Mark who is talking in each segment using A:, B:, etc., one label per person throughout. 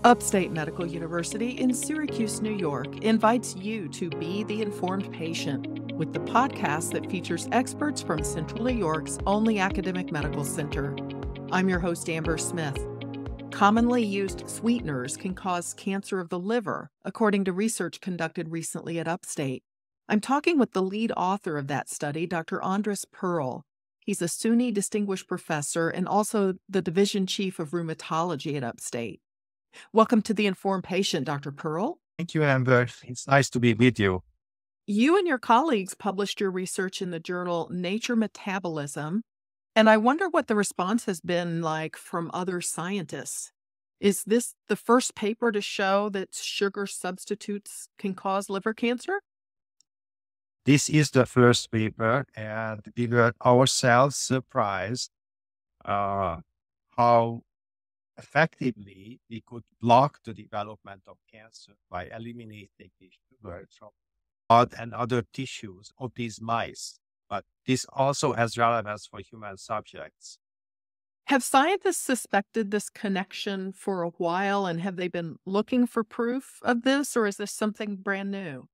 A: Upstate Medical University in Syracuse, New York, invites you to be the informed patient with the podcast that features experts from Central New York's only academic medical center. I'm your host, Andras Perl. Commonly used sweeteners can cause cancer of the liver, according to research conducted recently at Upstate. I'm talking with the lead author of that study, Dr. Andras Perl. He's a SUNY Distinguished Professor and also the Division Chief of Rheumatology at Upstate. Welcome to The Informed Patient, Dr. Perl.
B: Thank you, Amber. It's nice to be with you.
A: You and your colleagues published your research in the journal Nature Metabolism, and I wonder what the response has been like from other scientists. Is this the first paper to show that sugar substitutes can cause liver cancer?
B: This is the first paper, and we were ourselves surprised how effectively we could block the development of cancer by eliminating the sugar from blood and other tissues of these mice. But this also has relevance for human subjects.
A: Have scientists suspected this connection for a while, and have they been looking for proof of this, or is this something brand new?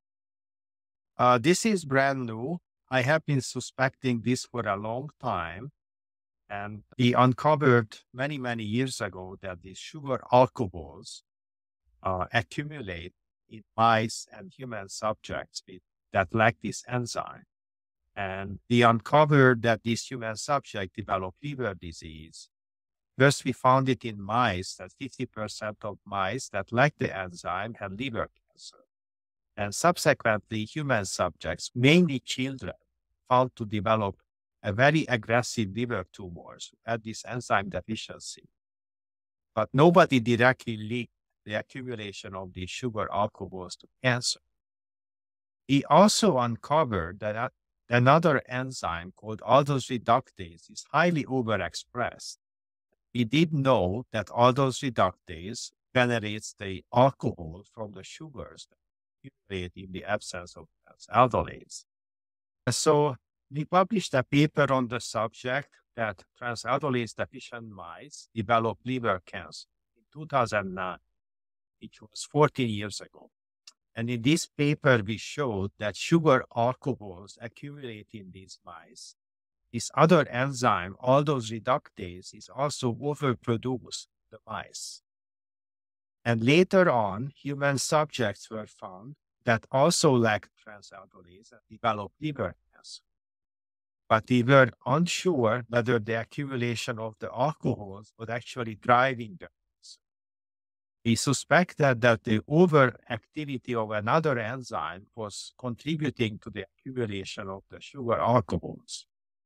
B: This is brand new. I have been suspecting this for a long time. And we uncovered many, many years ago that these sugar alcohols accumulate in mice and human subjects that lack this enzyme. And we uncovered that these human subjects develop liver disease. First, we found it in mice, that 50% of mice that lack the enzyme had liver cancer. And subsequently, human subjects, mainly children, found to develop a very aggressive liver tumors who had this enzyme deficiency. But nobody directly linked the accumulation of these sugar alcohols to cancer. He also uncovered that another enzyme called aldose reductase is highly overexpressed. We did know that aldose reductase generates the alcohol from the sugars that accumulate in the absence of aldolase. So we published a paper on the subject that transaldolase deficient mice develop liver cancer in 2009, which was 14 years ago. And in this paper, we showed that sugar alcohols accumulate in these mice. This other enzyme, aldose reductase, is also overproduced in the mice. And later on, human subjects were found that also lacked transaldolase and developed liver cancer. But we were unsure whether the accumulation of the alcohols was actually driving the cancer. We suspected that the overactivity of another enzyme was contributing to the accumulation of the sugar alcohols.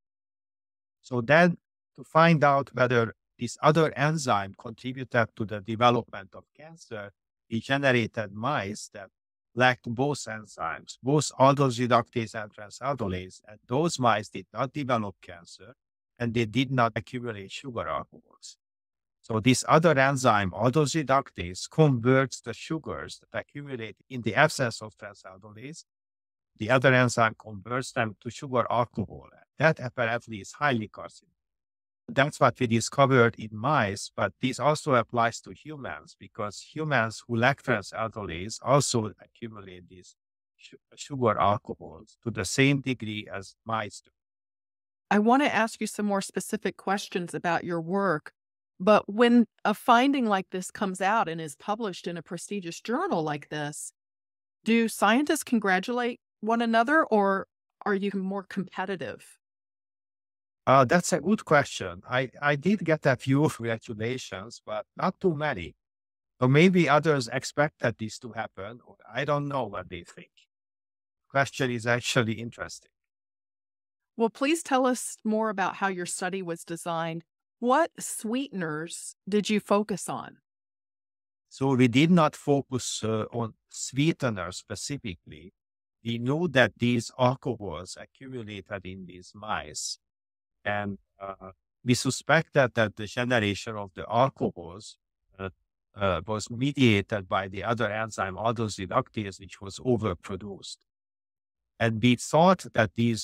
B: So then, to find out whether this other enzyme contributed to the development of cancer, we generated mice that lacked both enzymes, both aldose reductase and transaldolase, and those mice did not develop cancer, and they did not accumulate sugar alcohols. So this other enzyme, aldose reductase, converts the sugars that accumulate in the absence of transaldolase. The other enzyme converts them to sugar alcohol. That apparently is highly carcinogenic. That's what we discovered in mice, but this also applies to humans because humans who lack transaldolase also accumulate these sugar alcohols to the same degree as mice do.
A: I want to ask you some more specific questions about your work, but when a finding like this comes out and is published in a prestigious journal like this, do scientists congratulate one another, or are you more competitive?
B: That's a good question. I did get a few congratulations, but not too many. So maybe others expected this to happen, or I don't know what they think. The question is actually interesting.
A: Well, please tell us more about how your study was designed. What sweeteners did you focus on?
B: So we did not focus on sweeteners specifically. We knew that these alcohols accumulated in these mice. And we suspected that the generation of the alcohols was mediated by the other enzyme, aldose reductase, which was overproduced. And we thought that these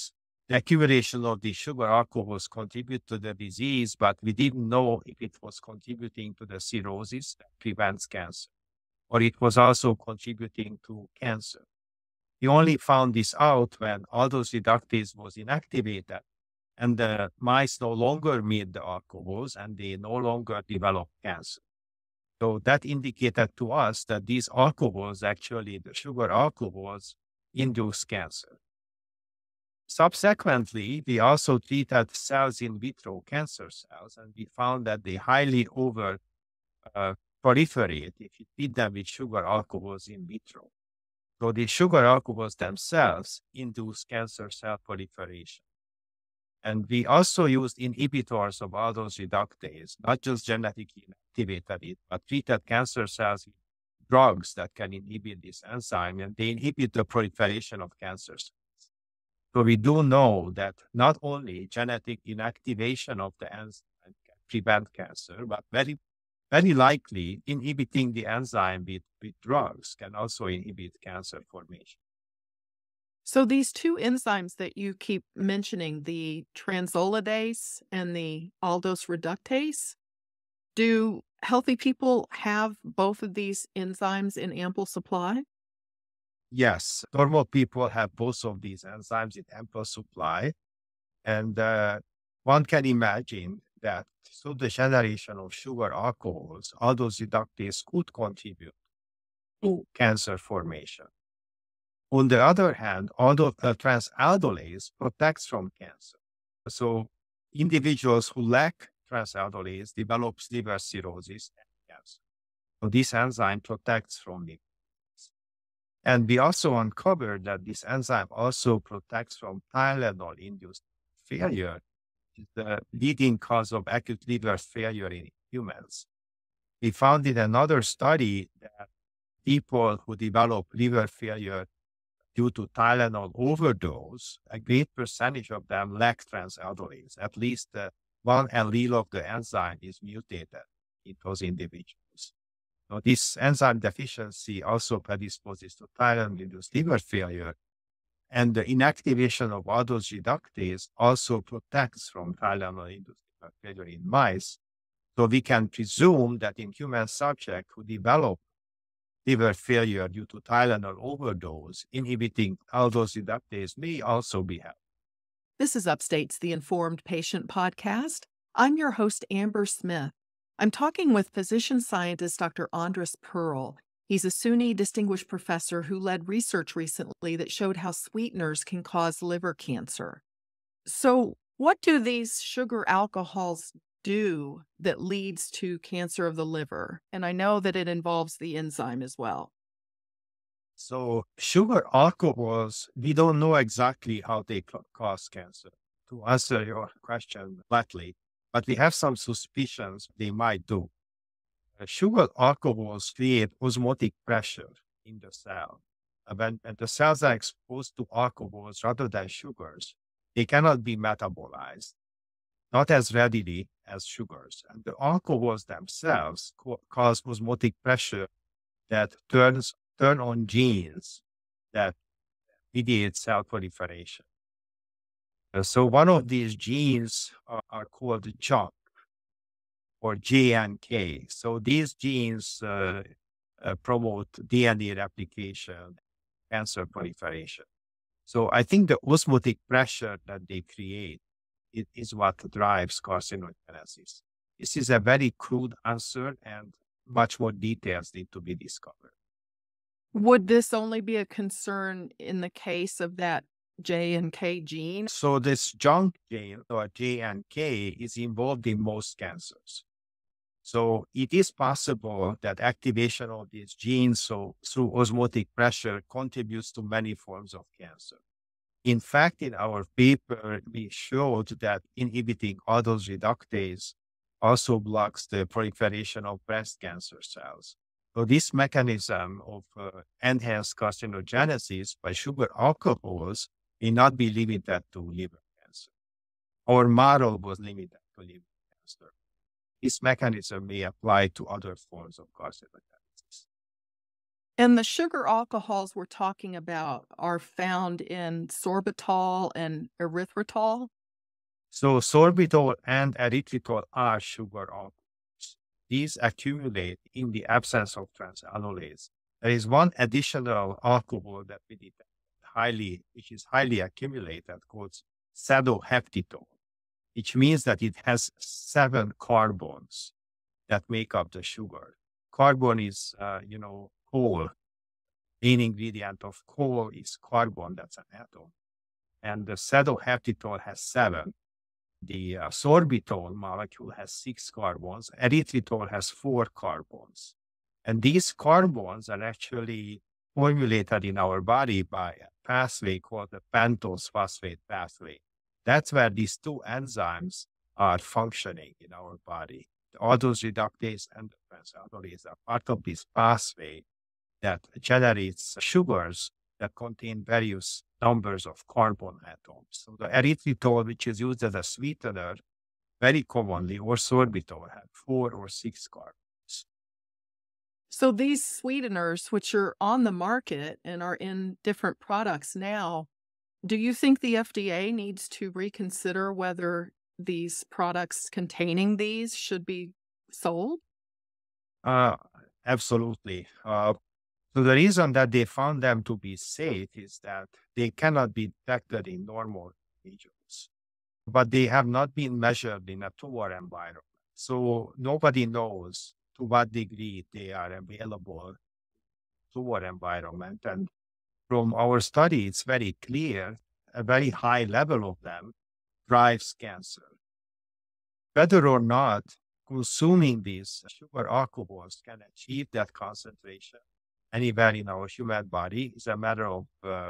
B: the accumulation of the sugar alcohols contribute to the disease, but we didn't know if it was contributing to the cirrhosis that prevents cancer, or it was also contributing to cancer. We only found this out when aldose reductase was inactivated and the mice no longer made the alcohols and they no longer developed cancer. So that indicated to us that these alcohols, actually the sugar alcohols, induce cancer. Subsequently, we also treated cells in vitro cancer cells, and we found that they highly over proliferate if you feed them with sugar alcohols in vitro. So the sugar alcohols themselves induce cancer cell proliferation. And we also used inhibitors of aldose reductase, not just genetically inactivated it, but treated cancer cells with drugs that can inhibit this enzyme, and they inhibit the proliferation of cancer cells. So we do know that not only genetic inactivation of the enzyme can prevent cancer, but very, very likely inhibiting the enzyme with drugs can also inhibit cancer formation.
A: So these two enzymes that you keep mentioning, the transolidase and the aldose reductase, do healthy people have both of these enzymes in ample supply?
B: Yes, normal people have both of these enzymes in ample supply. And one can imagine that through the generation of sugar alcohols, aldose reductase could contribute to cancer formation. On the other hand, although transaldolase protects from cancer. So individuals who lack transaldolase develop liver cirrhosis and cancer. So this enzyme protects from it. And we also uncovered that this enzyme also protects from Tylenol-induced failure, which is the leading cause of acute liver failure in humans. We found in another study that people who develop liver failure due to Tylenol overdose, a great percentage of them lack transaldolase. At least one allele of the enzyme is mutated in those individuals. Now, this enzyme deficiency also predisposes to Tylenol-induced liver failure, and the inactivation of aldose reductase also protects from Tylenol-induced liver failure in mice. So we can presume that in human subjects who develop liver failure due to Tylenol overdose, inhibiting aldose reductase may also be helpful.
A: This is Upstate's The Informed Patient Podcast. I'm your host, Amber Smith. I'm talking with physician scientist Dr. Andras Perl. He's a SUNY distinguished professor who led research recently that showed how sweeteners can cause liver cancer. So, what do these sugar alcohols do that leads to cancer of the liver? And I know that it involves the enzyme as well.
B: So sugar alcohols, we don't know exactly how they cause cancer. To answer your question flatly, but we have some suspicions they might do. Sugar alcohols create osmotic pressure in the cell. When the cells are exposed to alcohols rather than sugars, they cannot be metabolized, not as readily as sugars. And the alcohols themselves cause osmotic pressure that turn on genes that mediate cell proliferation. So one of these genes are called JNK or JNK. So these genes promote DNA replication, cancer proliferation. So I think the osmotic pressure that they create is what drives carcinogenesis. This is a very crude answer, and much more details need to be discovered.
A: Would this only be a concern in the case of that J and K gene?
B: So this JNK gene, or JNK, is involved in most cancers. So it is possible that activation of these genes through osmotic pressure contributes to many forms of cancer. In fact, in our paper, we showed that inhibiting aldose reductase also blocks the proliferation of breast cancer cells. So this mechanism of enhanced carcinogenesis by sugar alcohols may not be limited to liver cancer. Our model was limited to liver cancer. This mechanism may apply to other forms of carcinogenesis.
A: And the sugar alcohols we're talking about are found in sorbitol and erythritol.
B: So sorbitol and erythritol are sugar alcohols. These accumulate in the absence of transalloylase. There is one additional alcohol that we detect which is highly accumulated, called sadoheptitol, which means that it has 7 carbons that make up the sugar. Carbon is, coal. Main ingredient of coal is carbon, that's an atom. And the sadoheptitol has 7. The sorbitol molecule has 6 carbons. Erythritol has 4 carbons. And these carbons are actually formulated in our body by a pathway called the pentose phosphate pathway. That's where these 2 enzymes are functioning in our body. The aldose reductase and the transalloylase are part of this pathway that generates sugars that contain various numbers of carbon atoms. So the erythritol, which is used as a sweetener, very commonly, or sorbitol, have 4 or 6 carbons.
A: So these sweeteners, which are on the market and are in different products now, do you think the FDA needs to reconsider whether these products containing these should be sold?
B: Absolutely. So the reason that they found them to be safe is that they cannot be detected in normal individuals, but they have not been measured in a tumor environment. So nobody knows to what degree they are available tumor environment. And from our study, it's very clear a very high level of them drives cancer. Whether or not consuming these sugar alcohols can achieve that concentration anywhere in our human body is a matter of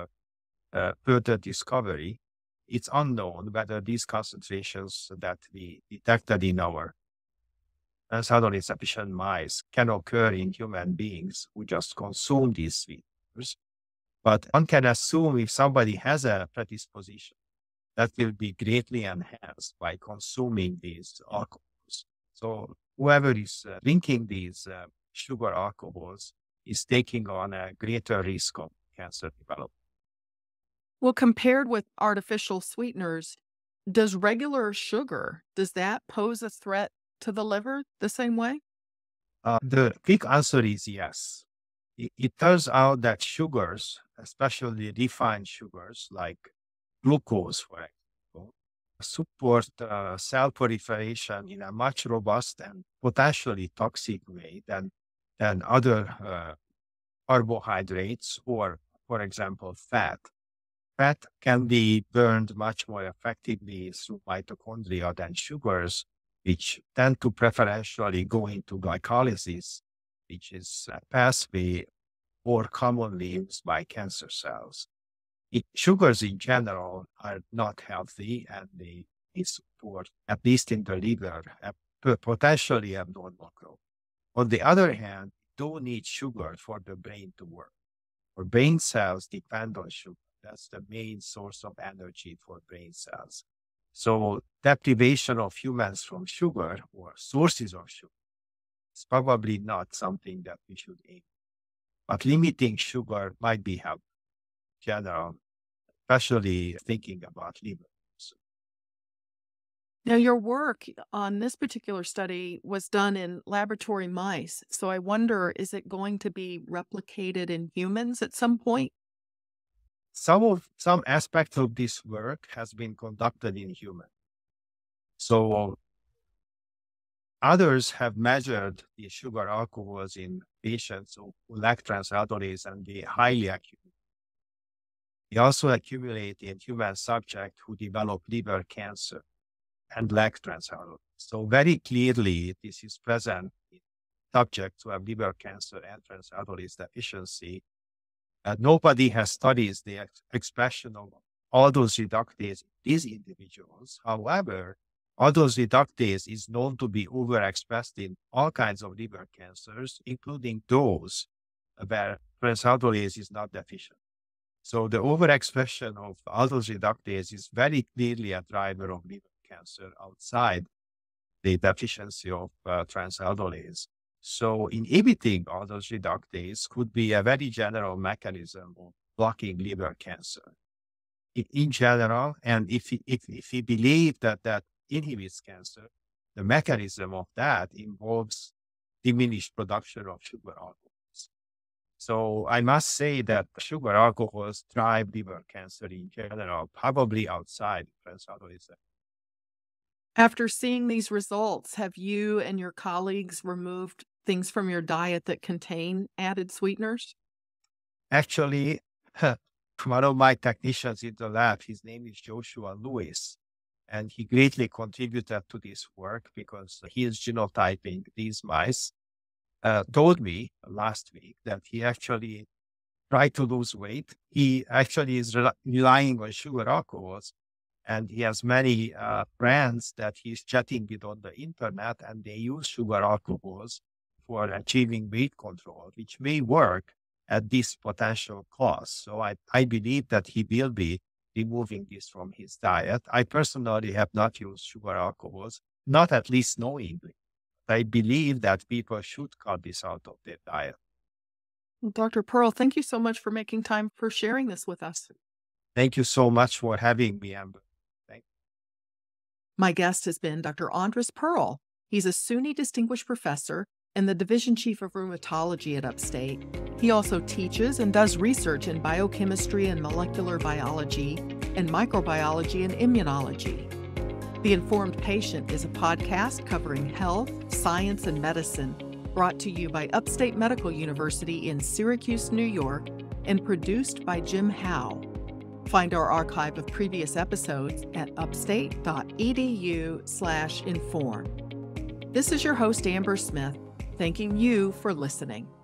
B: further discovery. It's unknown whether these concentrations that we detected in our insufficient mice can occur in human beings who just consume these sweeteners. But one can assume if somebody has a predisposition, that will be greatly enhanced by consuming these alcohols. So whoever is drinking these sugar alcohols is taking on a greater risk of cancer development.
A: Well, compared with artificial sweeteners, does regular sugar, does that pose a threat to the liver the same way?
B: The quick answer is yes. It turns out that sugars, especially refined sugars like glucose, for example, support cell proliferation in a much robust and potentially toxic way than other carbohydrates or, for example, fat. Fat can be burned much more effectively through mitochondria than sugars, which tend to preferentially go into glycolysis, which is a pathway more commonly used by cancer cells. Sugars in general are not healthy and they support, at least in the liver, potentially abnormal growth. On the other hand, you don't need sugar for the brain to work. Our brain cells depend on sugar. That's the main source of energy for brain cells. So deprivation of humans from sugar or sources of sugar is probably not something that we should aim. But limiting sugar might be helpful in general, especially thinking about liver.
A: Now, your work on this particular study was done in laboratory mice. So I wonder, is it going to be replicated in humans at some point?
B: Some aspect of this work has been conducted in humans. So others have measured the sugar alcohols in patients who lack transaldolinase and they highly accumulate. They also accumulate in human subjects who develop liver cancer and lack transaldolinase. So very clearly, this is present in subjects who have liver cancer and transaldolinase deficiency. Nobody has studied the expression of aldose reductase in these individuals. However, aldose reductase is known to be overexpressed in all kinds of liver cancers, including those where transaldolinase is not deficient. So the overexpression of aldose reductase is very clearly a driver of liver cancer outside the deficiency of transaldolinase. So inhibiting all those reductase could be a very general mechanism of blocking liver cancer in general. And if we believe that that inhibits cancer, the mechanism of that involves diminished production of sugar alcohols. So I must say that sugar alcohols drive liver cancer in general, probably outside transalcoholism.
A: After seeing these results, have you and your colleagues removed things from your diet that contain added sweeteners?
B: Actually, one of my technicians in the lab, his name is Joshua Lewis, and he greatly contributed to this work because he is genotyping these mice, told me last week that he actually tried to lose weight. He actually is relying on sugar alcohols, and he has many brands that he's chatting with on the internet, and they use sugar alcohols for achieving weight control, which may work at this potential cost. So I believe that he will be removing this from his diet. I personally have not used sugar alcohols, not at least knowingly. I believe that people should cut this out of their diet.
A: Well, Dr. Pearl, thank you so much for making time for sharing this with us.
B: Thank you so much for having me, Amber.
A: My guest has been Dr. Andras Perl. He's a SUNY Distinguished Professor and the Division Chief of Rheumatology at Upstate. He also teaches and does research in biochemistry and molecular biology and microbiology and immunology. The Informed Patient is a podcast covering health, science, and medicine, brought to you by Upstate Medical University in Syracuse, New York, and produced by Jim Howe. Find our archive of previous episodes at upstate.edu/inform. This is your host, Amber Smith, thanking you for listening.